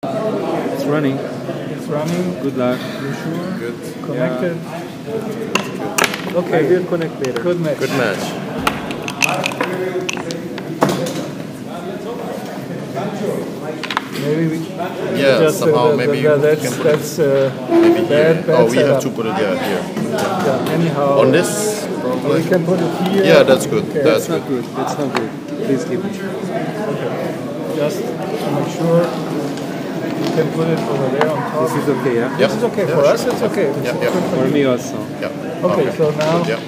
It's running. It's running. Good luck. You sure? Good. Connected. I Okay. will connect later. Good match. Good match. Maybe we Yeah, just somehow maybe you that's can put it maybe here. bad Oh, we have setup. to put it here. Yeah, anyhow. On this, probably. We can put it here. Yeah, that's good. Okay. That's That's not good. good. That's not good. Please keep it. Just to make sure you can put it over there on top. This is okay, yeah? This is okay Yeah, for sure. us. It's okay. It's Yeah, good yeah. for For you. me also. Yeah. Okay, so now Yeah.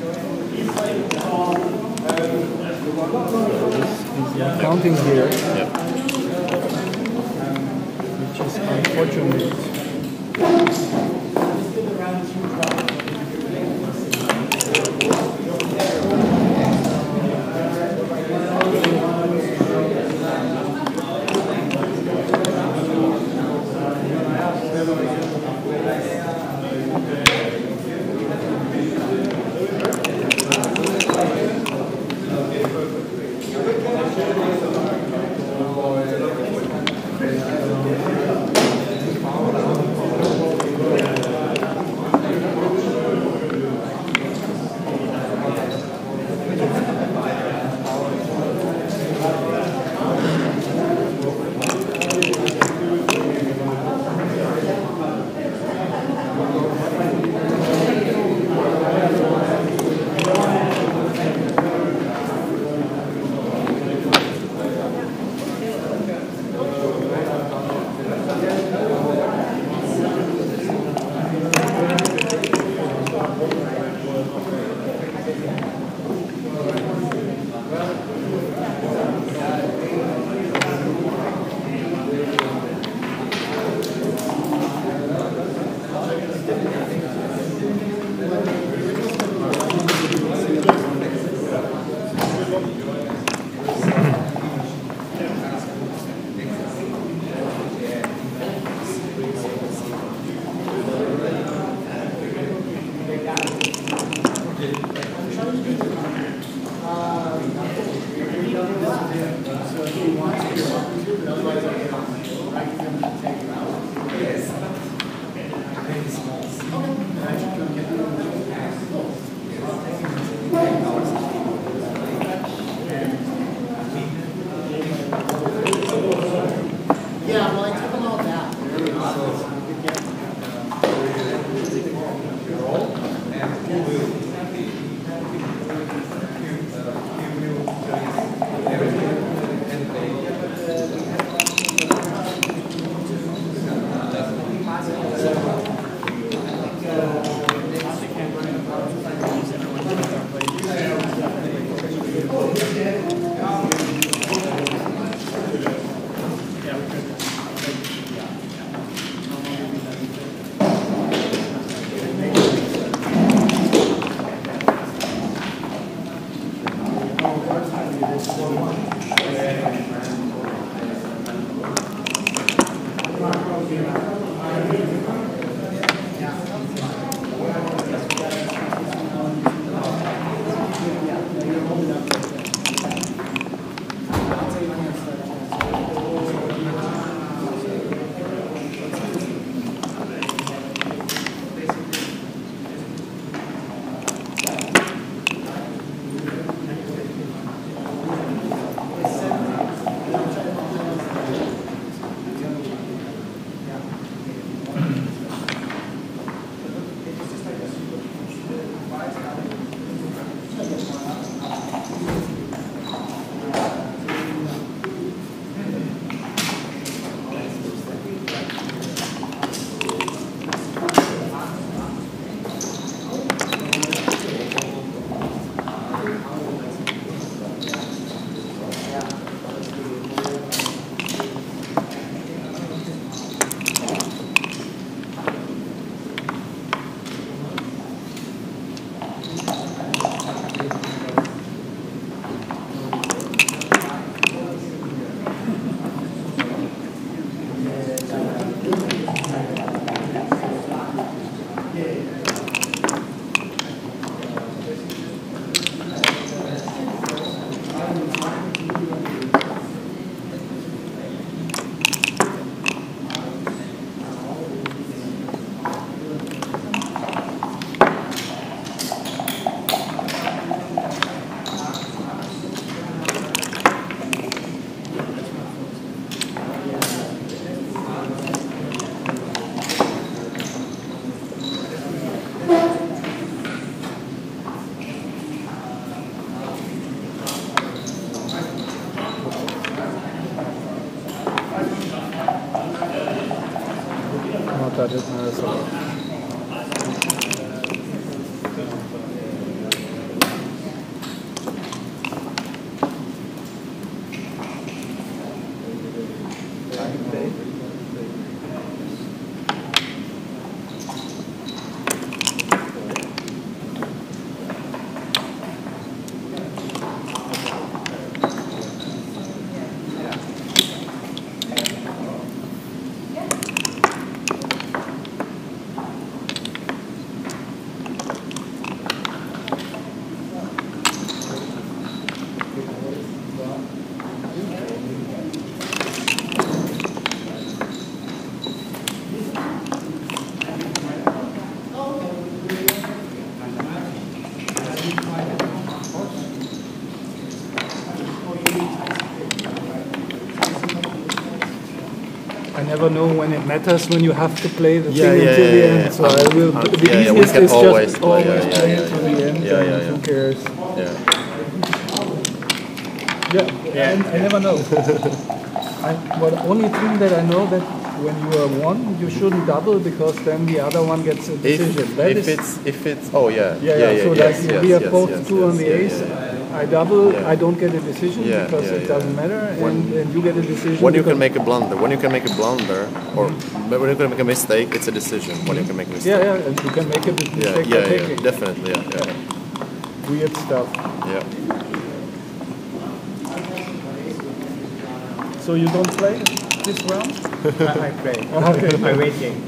he's counting here, Yeah. which is unfortunate. Yeah, well, I took them all down. not doesn't matter so much. I never know when it matters when you have to play the thing until the end. So I will. The easiest is always just play, always play it to the end. Who cares? Yeah. I never know. Well, the only thing that I know that when you are one, you shouldn't double because then the other one gets a decision. If it's so like we have both two on the ace. I double, I don't get a decision because it doesn't matter, and you get a decision. When you can make a blunder, or when you can make a mistake, it's a decision. When you can make a mistake. And you can make a mistake by taking. Definitely, Weird stuff. Yeah. So you don't play this round? I play. Okay. I waiting.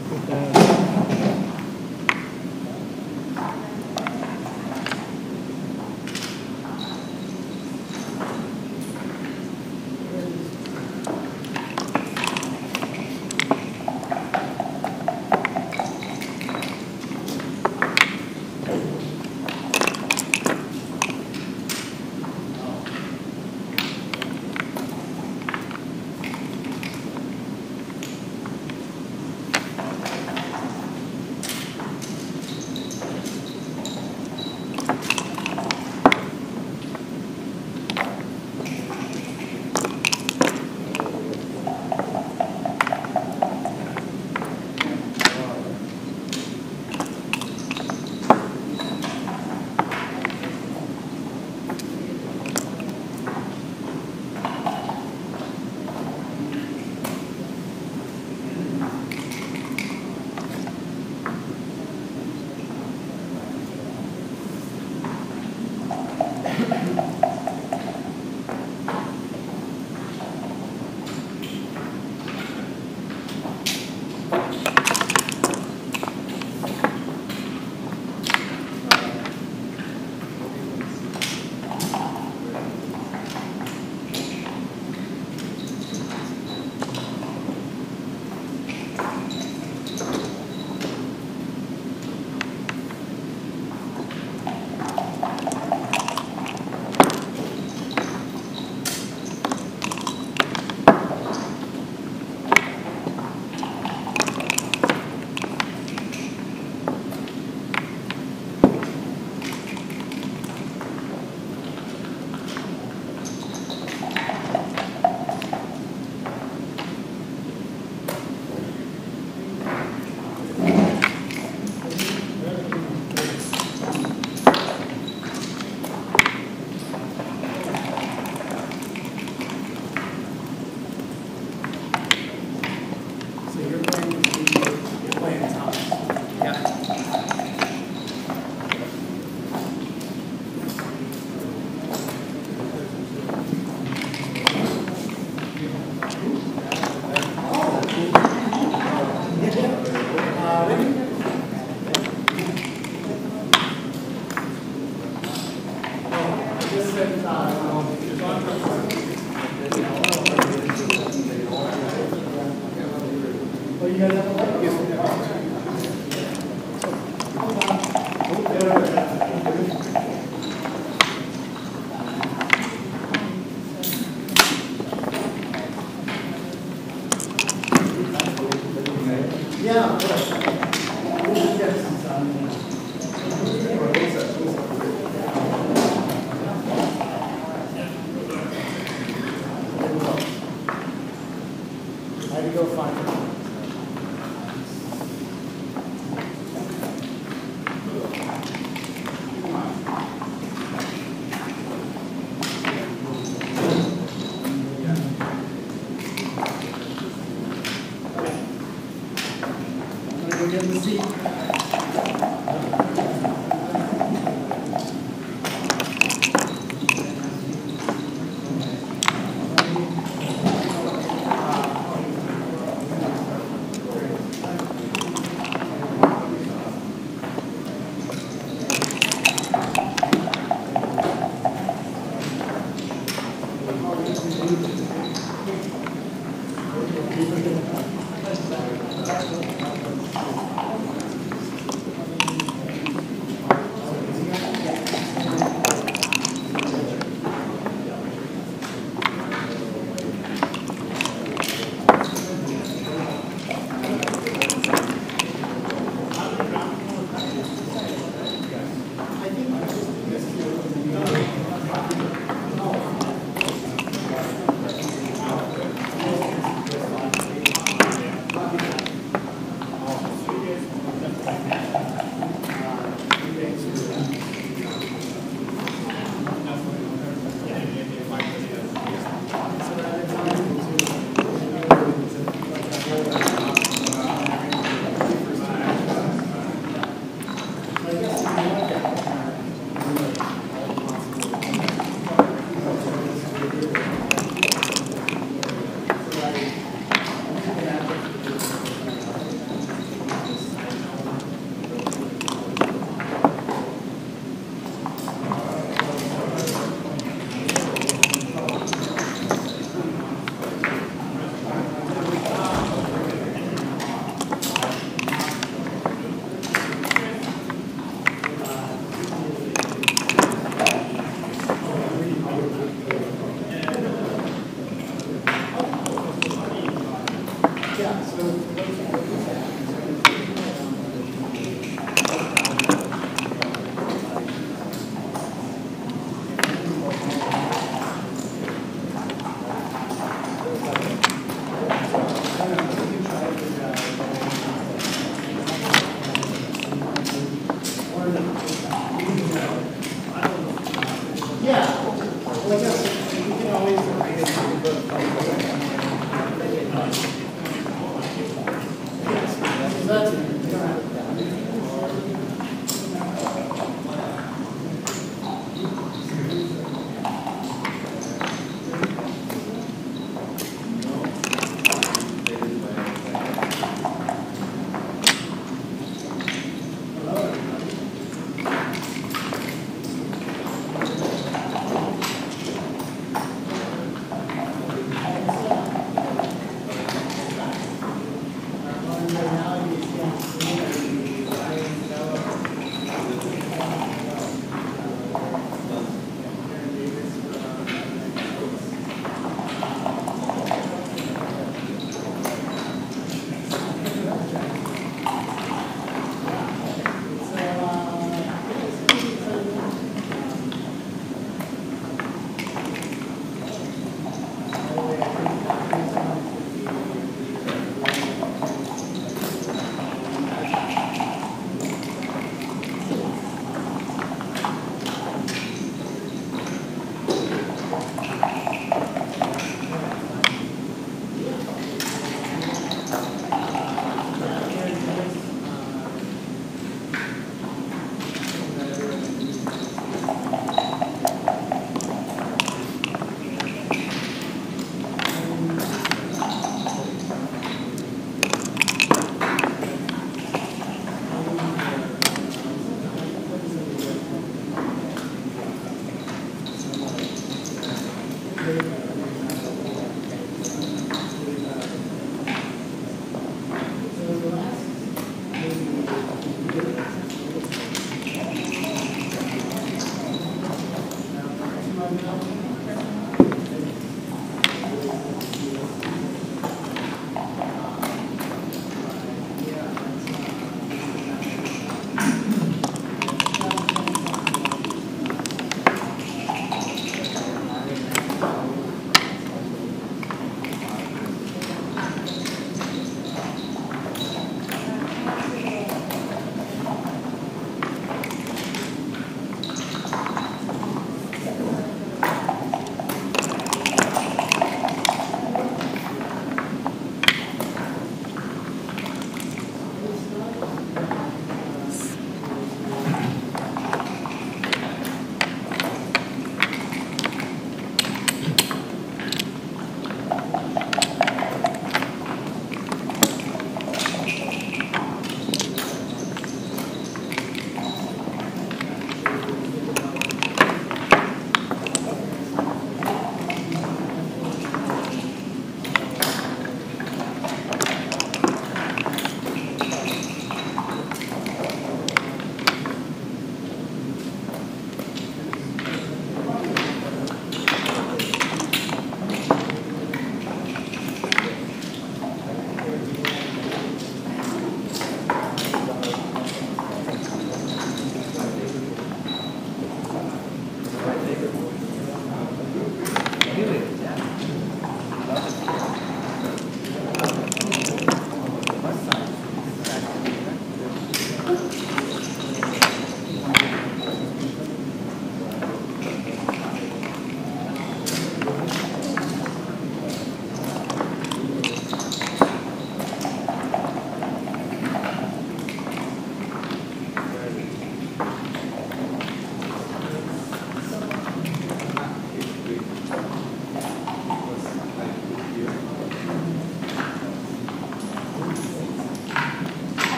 You'll get the seat.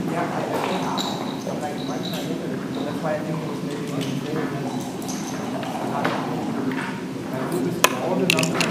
why I think it was maybe I do this with all the numbers.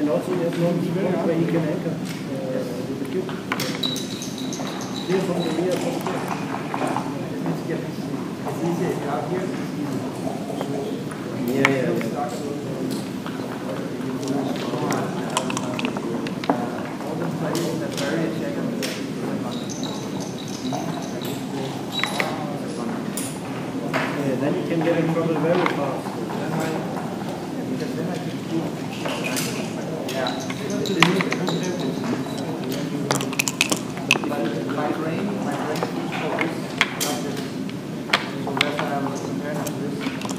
And also there's no point where he can anchor with the cube. Here from the rear, from here. Yeah. Then you can get in trouble very fast. My brain is focused like this. So that's why I was comparing to this.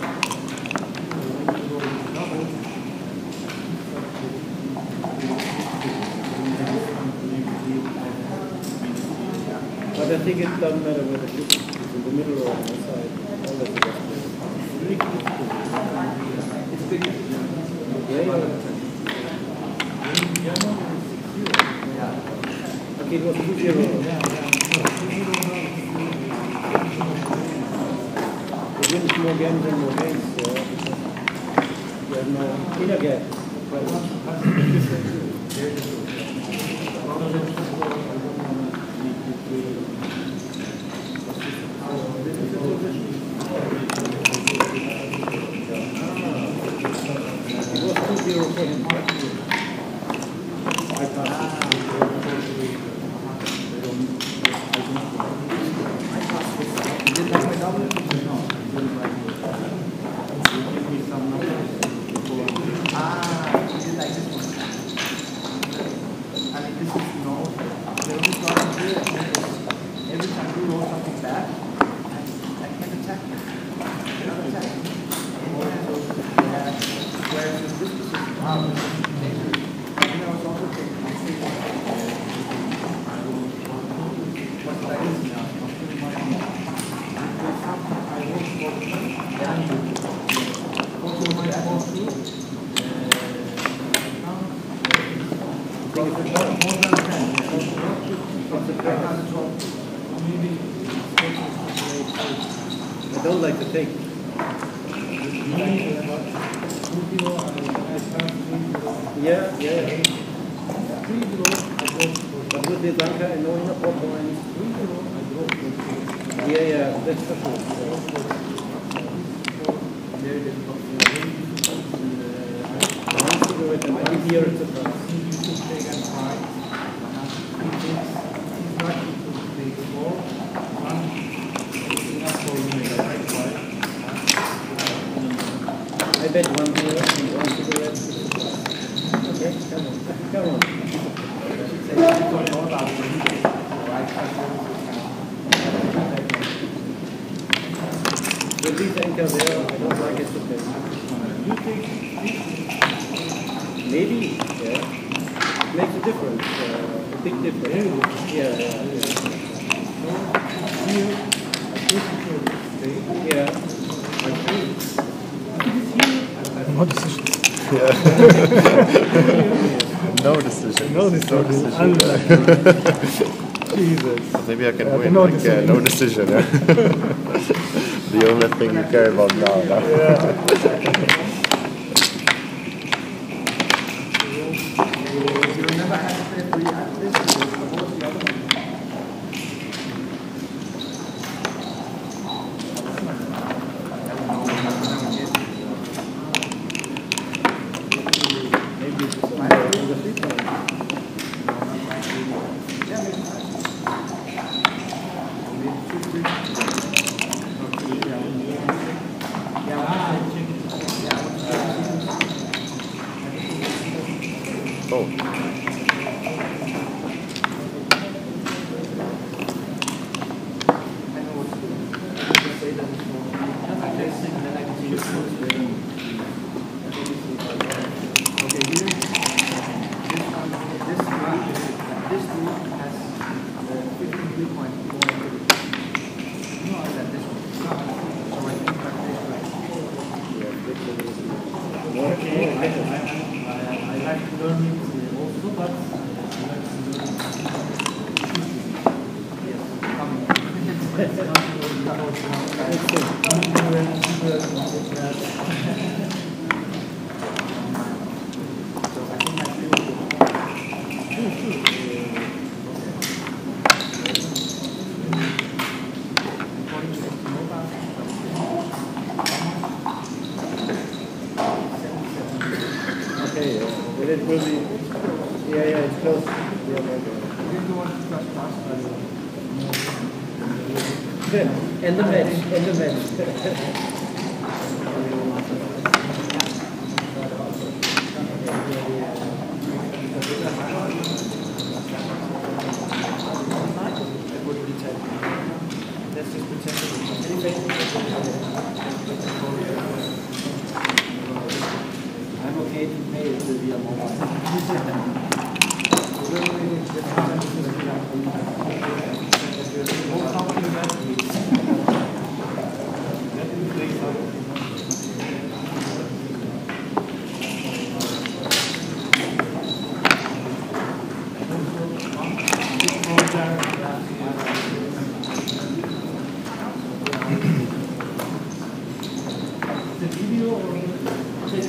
But I think it doesn't matter where the cube is. It's in the middle or on the side. All that's the best. It's big. Okay, it was 2-0. It wins more games and more games. So you have no inner gap. It was 2-0 for him. I passed it. Every time you roll something back, I can attack you. Cannot attack. Whereas in this position, it's also taking what that is now. I won't go down. Also, my I don't like to take. Yeah. But with the Zanka and no inner port points. Yeah, that's for sure. One cigarette and one beer at a time. I bet one beer and one cigarette. Okay, come on. With these anchor there, I don't like it to play. Maybe, yeah. Makes a difference, a big difference. Yeah. No decision. No decision. No decision. Jesus. Maybe I can Yeah, win. no Like, decision. no decision. Yeah. The only thing you care about now. No? You remember how to play free after this? Suppose the other one. Maybe it's on the free time. Oh. it will be. Yeah, it's close. End the match. End the match. I'm okay to pay it via mobile. The video or take a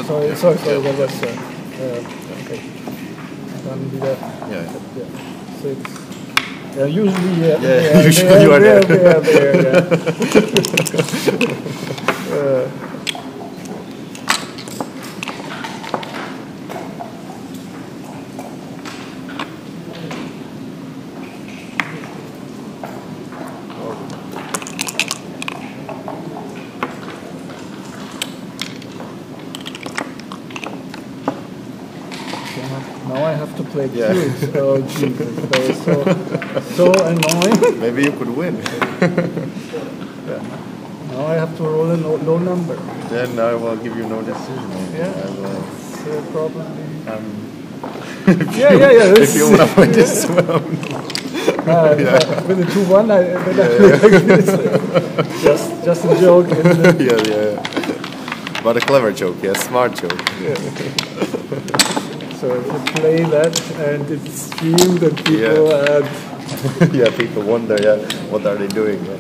Sorry, that was okay. Dann wieder Yeah. 6. Yeah, usually, Yeah, usually you are there. Yeah. Now I have to play Yeah. cubes. Oh Jesus, that is so annoying. Maybe you could win. Now I have to roll a low number. Then I will give you no decision. Yeah. I will, So probably. if This you is- want to win this round. With the 2-1, just a joke. Isn't it? Yeah. But a clever joke, yeah, smart joke. So if you play that and it's streamed and people Yeah, people wonder, what are they doing? Yeah.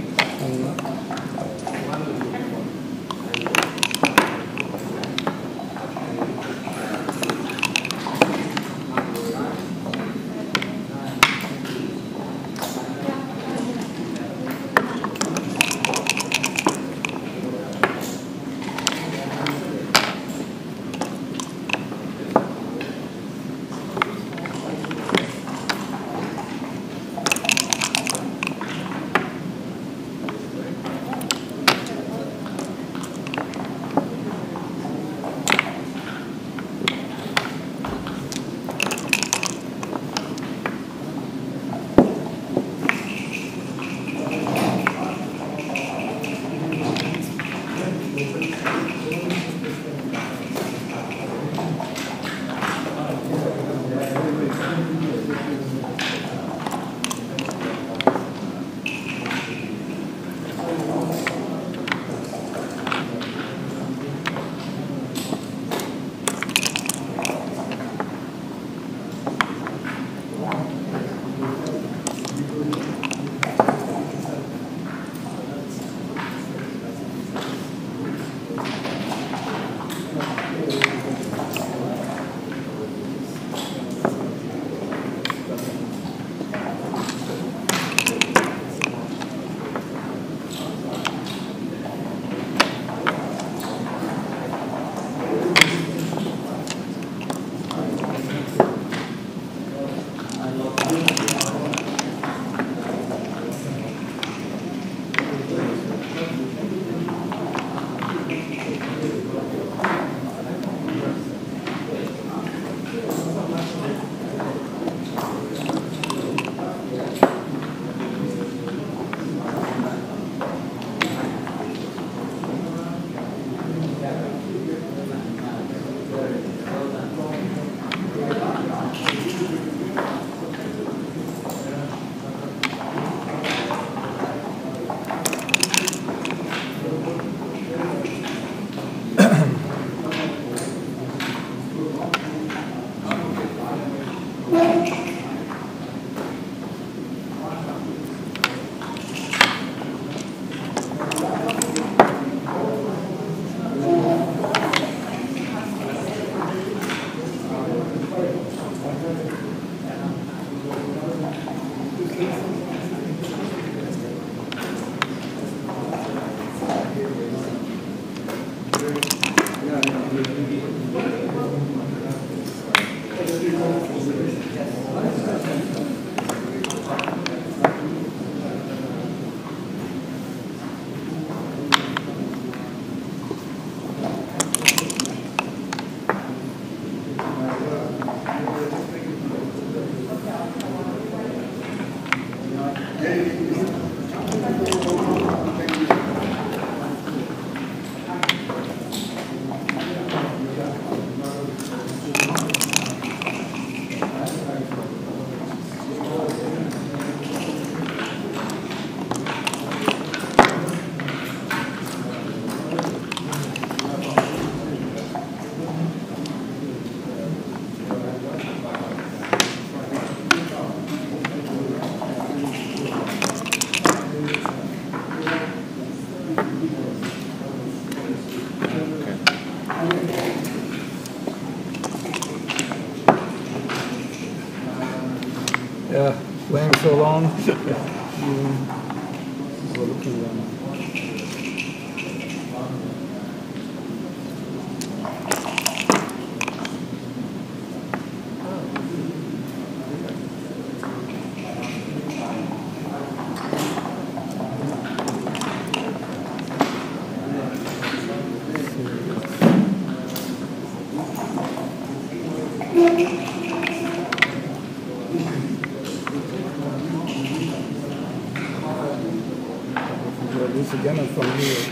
Yeah, playing so long. We're looking down. Do this again and from here.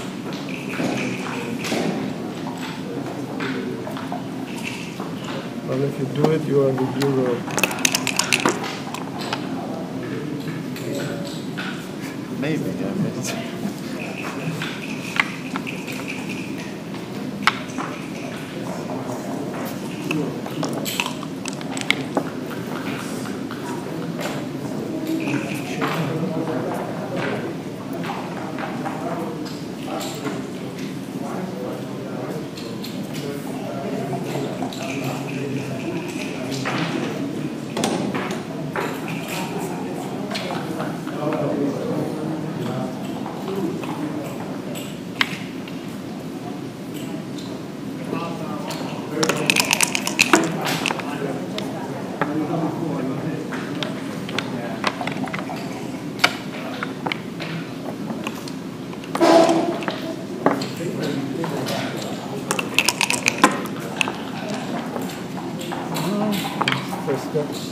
Well, if you do it, you are the hero. Maybe, yeah. Maybe. First step.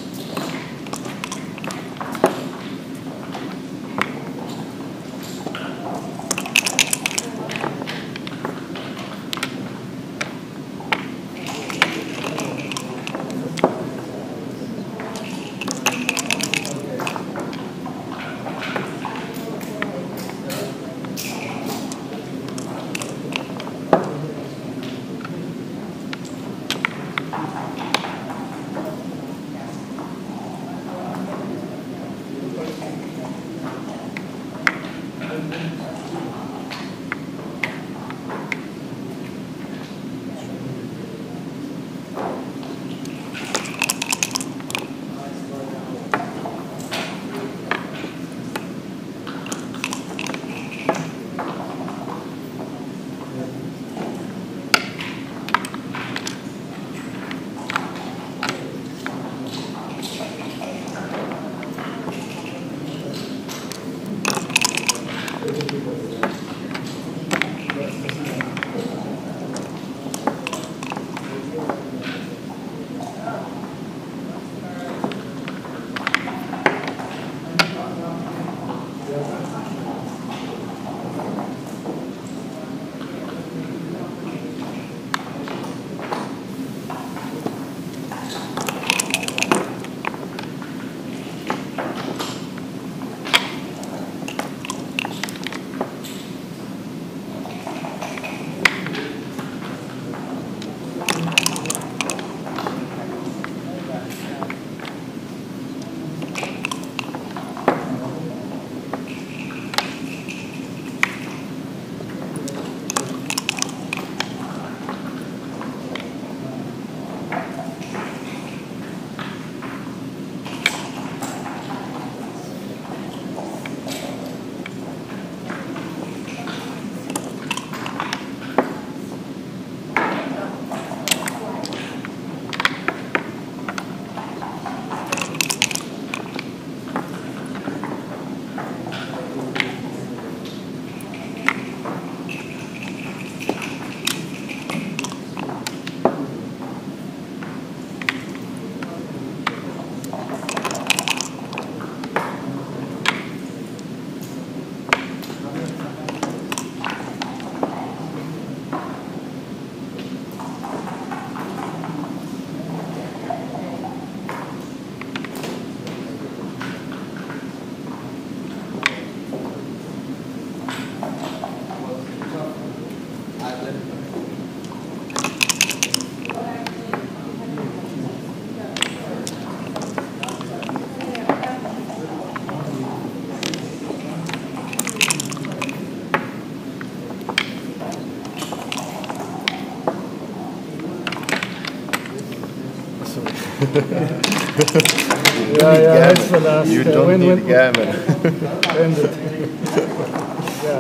Yeah, that's the last. You don't when, need when, gammon. ended. Yeah.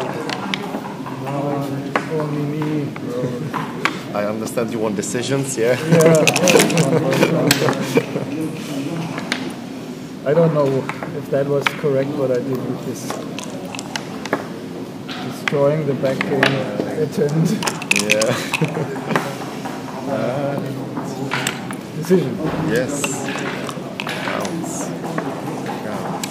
No, only me. I understand you want decisions, yeah? Yeah. I don't know if that was correct what I did with this. Destroying the back game attempt. Yeah. Decision. Yes. Counts. Counts.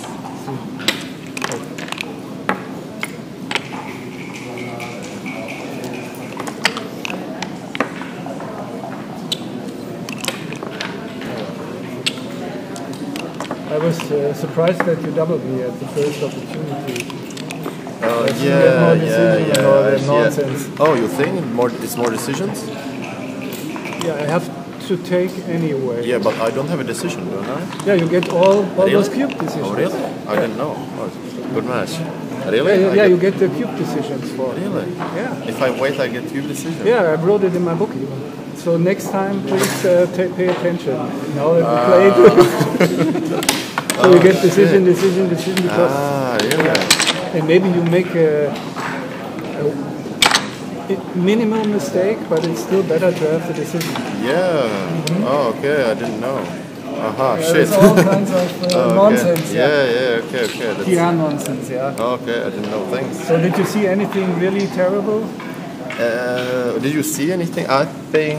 I was surprised that you doubled me at the first opportunity. That you get more decision and all that nonsense. Oh, you think it's more decisions? Yeah, I have to take anyway. Yeah, but I don't have a decision, don't I? Yeah, you get all those Really? cube decisions. Oh, really? I didn't know. Oh, good match. Really? Yeah, you get the cube decisions for it. Really? Yeah. If I wait, I get 2 decisions. Yeah, I wrote it in my book even. So next time, please pay attention. Now that we played, so you get decision because, Yeah. and maybe you make a minimal mistake, but it's still better to have the decision. Yeah. Oh, okay. I didn't know. Aha, shit. There's all kinds of Okay. nonsense. Yeah, okay. That's, PR nonsense, yeah. okay, I didn't know. Thanks. So did you see anything really terrible? Did you see anything? I think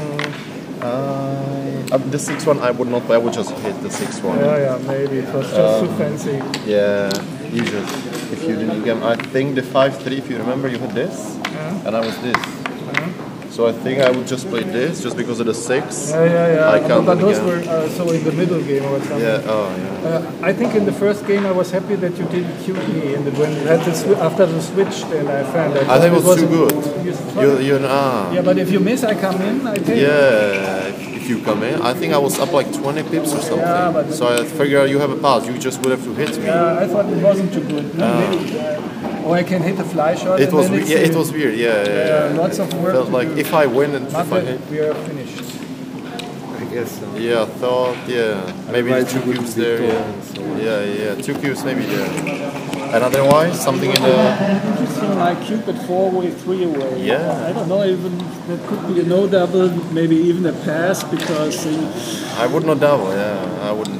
the 6-1 I would not play. I would just hit the 6-1. Yeah, maybe it was just too fancy. Yeah, you just if you didn't get. I think the 5-3. If you remember, you had this, and I was this. So I think I would just play this just because of the 6. Yeah. I can't But those again. were so in the middle game or something. Yeah. Oh yeah. I think in the first game I was happy that you didn't cue me, and when you had the after the switch, then I found that I think it was too good. You, Ah. yeah, but if you miss, I come in. I take. Yeah, if you come in. I think I was up like 20 pips or something. Yeah, but- so I figured you have a pass. You just would have to hit me. I thought it wasn't too good. No, maybe, or I can hit a fly shot. It and was then it's it was weird. Yeah. lots of work. Felt to like do. if I win and if I Margaret, hit. we are finished. I guess so. Yeah, I thought maybe the Otherwise 2 you would cubes be there. torn, so. Yeah. 2 cubes maybe there. And otherwise something in the. Interesting, like cube at 4 away, 3 away. Yeah. I don't know, even that could be a no double, maybe even a pass because I would not double. Yeah, I would